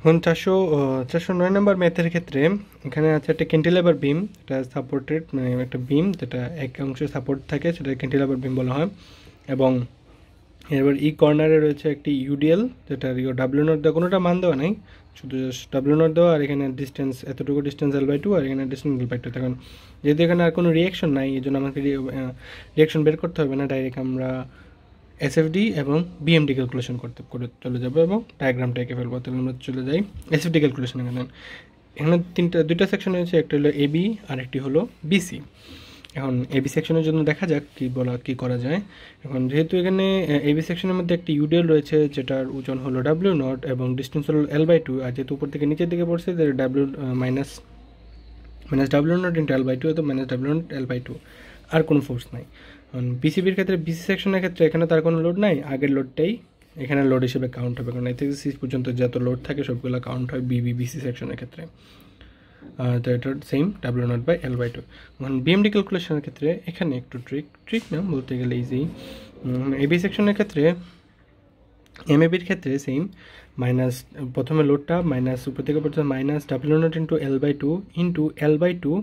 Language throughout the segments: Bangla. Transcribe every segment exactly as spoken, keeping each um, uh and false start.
এখন চারশো চারশো নয় নম্বর ম্যাথের ক্ষেত্রে এখানে আছে একটা ক্যান্টিলেভার বিম, এটা সাপোর্টেড, মানে একটা বিম যেটা এক অংশে সাপোর্ট থাকে, সেটা ক্যান্টিলেভার বিম বলা হয়। এবং এবার ই কর্নারে রয়েছে একটি ইউডিএল, যেটা ইউ ডাব্লিউ নট দেওয়া, কোনোটা মান দেওয়া নাই, শুধু জাস্ট ডাব্লিউ নট দেওয়া, আর এখানে ডিস্টেন্স এতটুকু ডিস্টেন্স এল বাই টু, আর এখানে ডিস্টেন্স এল বাই টু। তখন যেহেতু এখানে আর কোনো রিয়াকশন নাই, এই জন্য আমাকে রিয়াকশন বের করতে হবে না, ডাইরেক্ট আমরা এসএফডি এবং বিএমডি ক্যালকুলেশন করতে করে চলে যাবো এবং ডায়াগ্রামটা এঁকে ফেলবো। তাহলে আমরা চলে যাই এসএফডি ক্যালকুলেশন। এখানে এখানে তিনটা দুইটা সেকশন হয়েছে, একটা হলো এবি আর একটি হলো বিসি। এখন এবি সেকশনের জন্য দেখা যাক কী বলা কী করা যায়। এখন যেহেতু এখানে এবি সেকশনের মধ্যে একটি ইউডিএল রয়েছে যেটার ওজন হলো ডাব্লিউ নট এবং ডিস্টেন্স হলো এল বাই টু, আর যেহেতু উপর থেকে নিচের দিকে পড়ছে যে W minus minus W nought into L by two, তো minus W nought L by two, আর কোনো ফোর্স নাই। কারণ বিসিবির ক্ষেত্রে, বিসি সেকশনের ক্ষেত্রে এখানে তার কোনো লোড নাই, আগের লোডটাই এখানে লোড হিসেবে কাউন্ট হবে, কারণ এ থেকে সি পর্যন্ত যত লোড থাকে সবগুলো কাউন্ট হয় বিবি বিসি সেকশনের ক্ষেত্রে। তো এটা same W nought by L by two. এখন বিএমডি ক্যালকুলেশনের ক্ষেত্রে এখানে একটু ট্রিক ট্রিক না বলতে গেলে ইজি। এবি সেকশনের ক্ষেত্রে, এমএবির ক্ষেত্রে সেম, মাইনাস প্রথমে লোডটা মাইনাস উপর থেকে পড়ছে minus W nought into L by two into L by two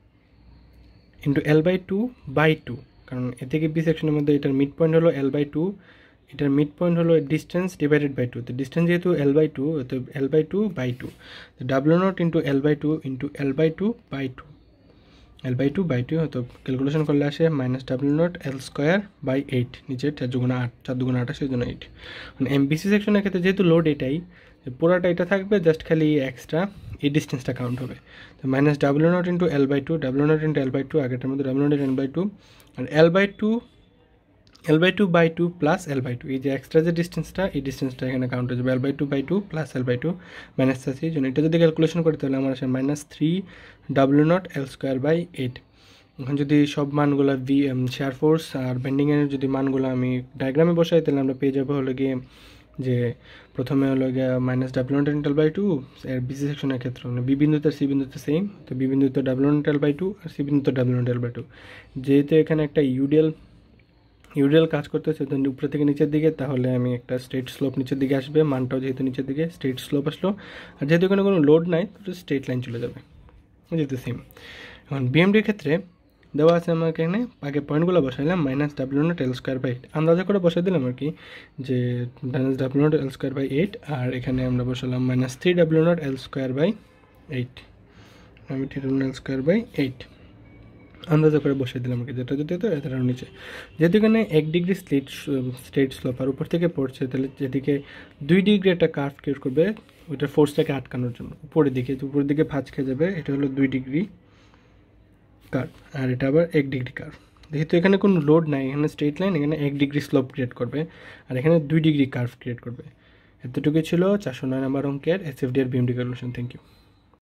into L by two by two, কারণ এ থেকে বি সেকশনের মধ্যে এটার মিড পয়েন্ট হলো এল বাই টু, এটার মিড পয়েন্ট হলো ডিস্টেন্স ডিভাইডেড বাই টু। তো ডিস্টেন্স যেহেতু এল বাই টু, তো L by two by two, তো W nought into L by two into L by two by two, L by two by two হয়তো ক্যালকুলেশন করলে আসে minus W nought L square by eight, নিচে চার দুগুণা আট, চার দুগুণা আঠাশ, সেই জন্য এইট। মানে এমবিসি সেকশনের ক্ষেত্রে যেহেতু লোড এটাই, পুরাটা এটা থাকবে, জাস্ট খালি এক্সট্রা এই ডিস্টেন্সটা কাউন্ট হবে। তো minus W nought into L by two, W nought into L by two, আগেরটার মধ্যে W nought L by two, আর L by two L by two by two plus L by two, এই যে এক্সট্রা যে ডিস্টেন্সটা, এই ডিস্টেন্সটা এখানে কাউন্ট হয়ে যাবে L by two by two plus L by two minus three, জন্য এটা যদি ক্যালকুলেশন করি তাহলে আমার আসে minus three W nought L square by eight. এখন যদি সব মানগুলো ভি শেয়ার ফোর্স আর বেন্ডিংয়ের যদি মানগুলো আমি ডায়াগ্রামে বসাই, তাহলে আমরা পেয়ে যাবো হলো গিয়ে যে প্রথমে হলো গিয়ে minus W nought L by two, এর বিসি সেকশনের ক্ষেত্রে মানে বি বিন্দুতে সি বিন্দুতে সেম, তো বি বিন্দুতে W nought L by two আর সি বিন্দুতে W nought L by two. যেহেতু এখানে একটা ইউডিএল ইউডিএল কাজ করতেছে উপর থেকে নিচের দিকে, তাহলে আমি একটা স্ট্রেট স্লোপ নিচের দিকে আসবে, মানটাও যেহেতু নিচের দিকে স্ট্রেট স্লোপ আসলো, আর যেহেতু এখানে কোনো লোড নাই তো স্ট্রেট লাইন চলে যাবে, যেহেতু সেম। এখন বিএমডির ক্ষেত্রে দেওয়া আছে আমাকে এখানে, আগে পয়েন্টগুলো বসাইলাম minus W nought L square by eight, আন্দাজা করে বসাই দিলাম আর কি, যে minus W nought L square by eight, আর এখানে আমরা বসালাম minus three W nought L square by eight, আমি three W nought L square by eight আন্দাজা করে বসিয়ে দিলাম আর কি, যেটা যদি তো এটার নিচে, যেহেতু এখানে এক ডিগ্রি স্লিট স্ট্রেট স্লোপ আর উপর থেকে পড়ছে, তাহলে যেদিকে দুই ডিগ্রি একটা কার্ভ ক্রিয়েট করবে ওইটার ফোর্সটাকে আটকানোর জন্য, উপরের দিকে উপরের দিকে ভাঁজ খেয়ে যাবে, এটা হলো দুই ডিগ্রি কার্ভ, আর এটা আবার এক ডিগ্রি কার্ভ। যেহেতু এখানে কোনো লোড নাই, এখানে স্ট্রেট লাইন, এখানে এক ডিগ্রি স্লোপ ক্রিয়েট করবে, আর এখানে দুই ডিগ্রি কার্ভ ক্রিয়েট করবে। এতটুকু ছিল চারশো নয় নম্বর অঙ্কের এসএফডি এর বিএমডি ক্যালকুলেশন। Thank you.